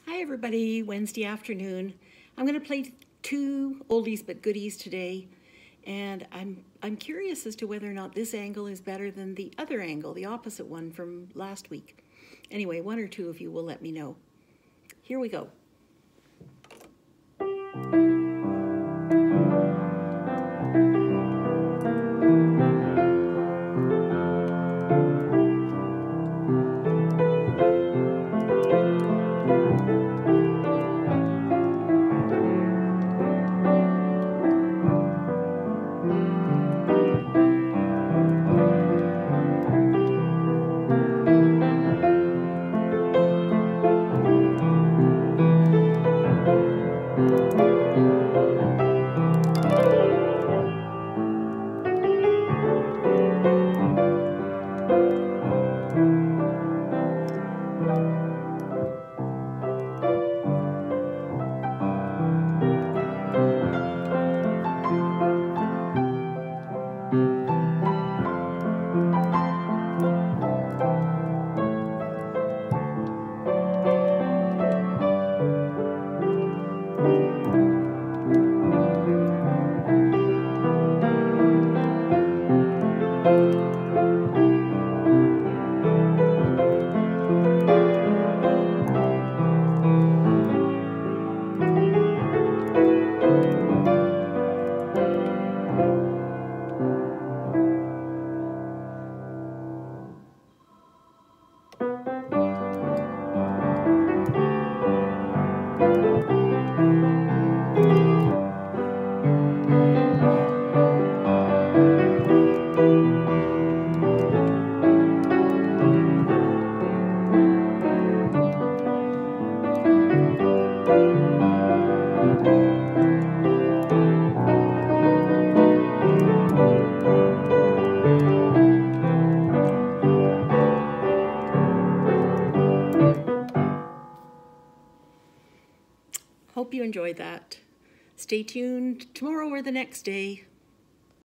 Hi everybody, Wednesday afternoon. I'm going to play two oldies but goodies today, and I'm curious as to whether or not this angle is better than the other angle, the opposite one from last week. Anyway, one or two of you will let me know. Here we go. Hope you enjoyed that. Stay tuned tomorrow or the next day.